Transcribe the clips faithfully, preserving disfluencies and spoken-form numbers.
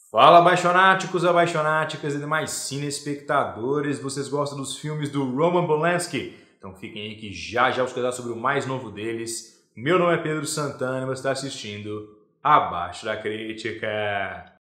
Fala, abaixonáticos, abaixonáticas e demais cine-espectadores. Vocês gostam dos filmes do Roman Polanski? Então fiquem aí que já já vou escutar sobre o mais novo deles. Meu nome é Pedro Santana e você está assistindo Abaixo da Crítica.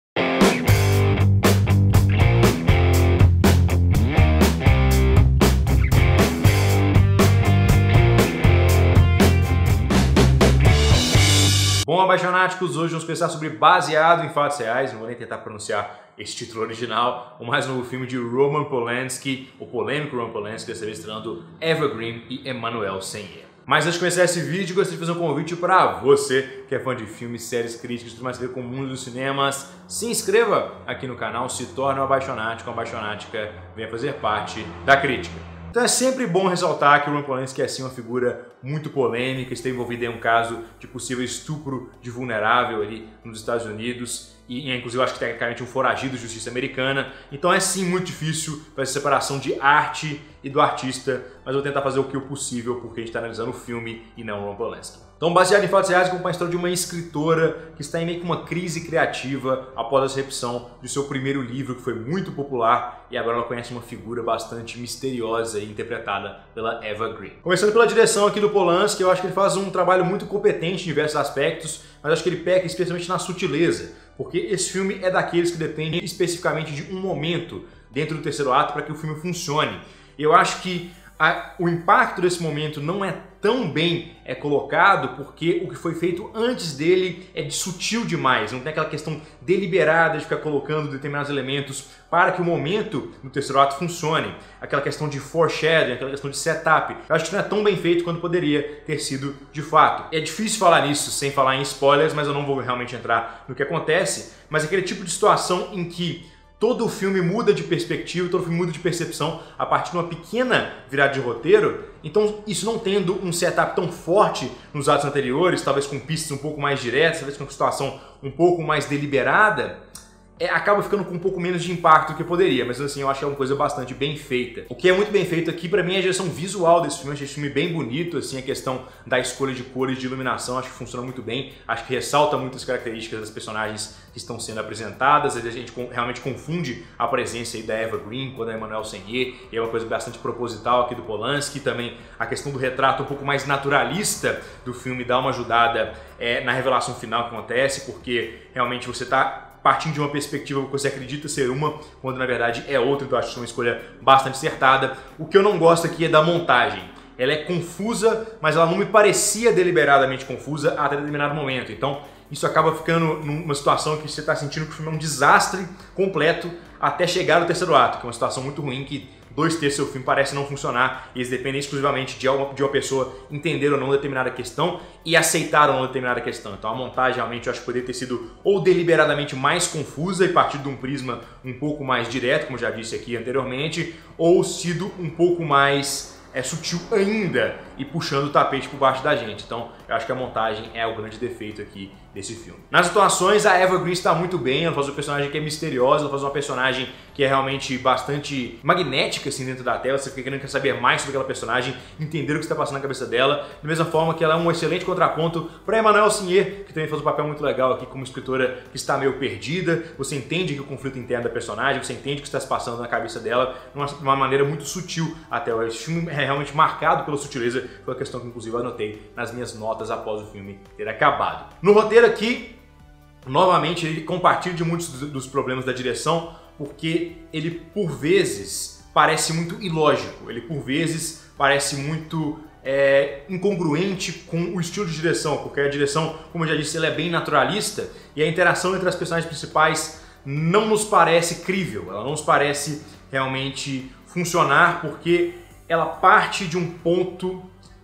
Bom, abaixonáticos, hoje vamos pensar sobre Baseado em Fatos Reais, não vou nem tentar pronunciar esse título original, o mais novo filme de Roman Polanski, o polêmico Roman Polanski, dessa vez estreando Eva Green e Emmanuelle Seigner. Mas antes de começar esse vídeo, gostaria de fazer um convite para você que é fã de filmes, séries, críticas, tudo mais a ver com o mundo dos cinemas. Se inscreva aqui no canal, se torne um abaixonático, uma abaixonática, venha fazer parte da crítica. Então é sempre bom ressaltar que o Roman Polanski é assim uma figura muito polêmica, está envolvido em um caso de possível estupro de vulnerável ali nos Estados Unidos e inclusive eu acho que tecnicamente um foragido de justiça americana. Então é sim muito difícil fazer essa separação de arte e do artista, mas eu vou tentar fazer o que é possível porque a gente está analisando o filme e não o Roman Polanski. Então, Baseado em Fatos Reais, conta a história de uma escritora que está em meio que uma crise criativa após a recepção de seu primeiro livro, que foi muito popular, e agora ela conhece uma figura bastante misteriosa e interpretada pela Eva Green. Começando pela direção aqui do Polanski, eu acho que ele faz um trabalho muito competente em diversos aspectos, mas acho que ele peca especialmente na sutileza, porque esse filme é daqueles que depende especificamente de um momento dentro do terceiro ato para que o filme funcione. Eu acho que a, o impacto desse momento não é tão bem é colocado porque o que foi feito antes dele é de sutil demais, não tem aquela questão deliberada de ficar colocando determinados elementos para que o momento no terceiro ato funcione, aquela questão de foreshadowing, aquela questão de setup. Eu acho que não é tão bem feito quanto poderia ter sido de fato. É difícil falar nisso sem falar em spoilers, mas eu não vou realmente entrar no que acontece, mas aquele tipo de situação em que todo o filme muda de perspectiva, todo o filme muda de percepção a partir de uma pequena virada de roteiro. Então, isso não tendo um setup tão forte nos atos anteriores, talvez com pistas um pouco mais diretas, talvez com uma situação um pouco mais deliberada, é, acaba ficando com um pouco menos de impacto do que poderia, mas assim, eu acho que é uma coisa bastante bem feita. O que é muito bem feito aqui, pra mim, é a direção visual desse filme. Eu achei esse filme bem bonito, assim, a questão da escolha de cores, de iluminação, acho que funciona muito bem, acho que ressalta muitas características das personagens que estão sendo apresentadas. A gente realmente confunde a presença aí da Eva Green com a da Emmanuelle Seigner, e é uma coisa bastante proposital aqui do Polanski. Também a questão do retrato um pouco mais naturalista do filme dá uma ajudada é, na revelação final que acontece, porque realmente você tá partindo de uma perspectiva que você acredita ser uma, quando na verdade é outra. Então eu acho que é uma escolha bastante acertada. O que eu não gosto aqui é da montagem. Ela é confusa, mas ela não me parecia deliberadamente confusa até determinado momento. Então isso acaba ficando numa situação que você está sentindo que o filme é um desastre completo até chegar no terceiro ato, que é uma situação muito ruim, que dois terços do filme parece não funcionar, e eles dependem exclusivamente de uma, de uma pessoa entender ou não determinada questão e aceitar ou não determinada questão. Então a montagem realmente eu acho que poderia ter sido ou deliberadamente mais confusa e partir de um prisma um pouco mais direto, como já disse aqui anteriormente, ou sido um pouco mais é, sutil ainda e puxando o tapete por baixo da gente. Então eu acho que a montagem é o grande defeito aqui desse filme. Nas atuações, a Eva Green está muito bem, ela faz uma personagem que é misteriosa, ela faz uma personagem que é realmente bastante magnética assim dentro da tela, você fica querendo saber mais sobre aquela personagem, entender o que está passando na cabeça dela, da mesma forma que ela é um excelente contraponto para Emmanuelle Seigner, que também faz um papel muito legal aqui como escritora que está meio perdida. Você entende que o conflito interno da personagem, você entende o que está se passando na cabeça dela de uma, de uma maneira muito sutil até. O filme é realmente marcado pela sutileza, foi uma questão que inclusive eu anotei nas minhas notas após o filme ter acabado. No roteiro aqui, novamente, ele compartilha de muitos dos problemas da direção, porque ele, por vezes, parece muito ilógico, ele, por vezes, parece muito é, incongruente com o estilo de direção, porque a direção, como eu já disse, ela é bem naturalista, e a interação entre as personagens principais não nos parece crível, ela não nos parece realmente funcionar, porque ela parte de um ponto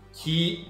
que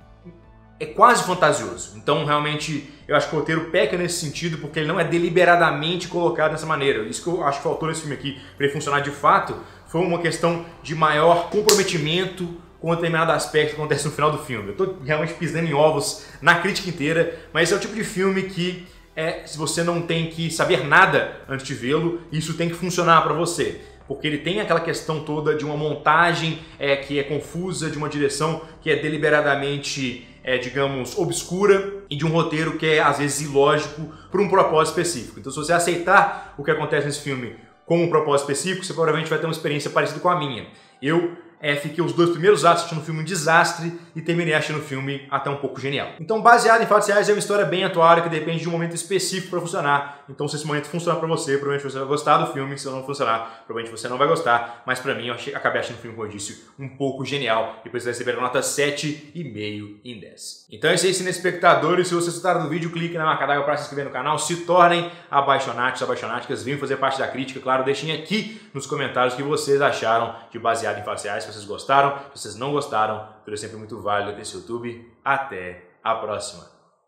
é quase fantasioso. Então, realmente, eu acho que o roteiro peca nesse sentido, porque ele não é deliberadamente colocado dessa maneira. Isso que eu acho que faltou nesse filme aqui, para ele funcionar de fato, foi uma questão de maior comprometimento com um determinado aspecto que acontece no final do filme. Eu estou realmente pisando em ovos na crítica inteira, mas esse é o tipo de filme que, é, se você não tem que saber nada antes de vê-lo, isso tem que funcionar para você. Porque ele tem aquela questão toda de uma montagem é, que é confusa, de uma direção que é deliberadamente é, digamos, obscura e de um roteiro que é, às vezes, ilógico por um propósito específico. Então, se você aceitar o que acontece nesse filme com um propósito específico, você provavelmente vai ter uma experiência parecida com a minha. Eu é, fiquei os dois primeiros atos assistindo o filme um desastre e terminei achando o filme até um pouco genial. Então, baseado em fatos reais, é uma história bem atual que depende de um momento específico para funcionar. Então, se esse momento funcionar para você, provavelmente você vai gostar do filme. Se não funcionar, provavelmente você não vai gostar. Mas para mim, eu achei, acabei achando o filme, como eu disse, um pouco genial. E vocês receberam nota sete vírgula cinco em dez. Então é isso aí, cinespectadores. Se vocês gostaram do vídeo, clique na marca d'água para se inscrever no canal. Se tornem apaixonados, apaixonáticas. Venham fazer parte da crítica. Claro, deixem aqui nos comentários o que vocês acharam de Baseado em Fatos Reais. Se vocês gostaram, se vocês não gostaram, tudo é sempre muito válido desse YouTube. Até a próxima!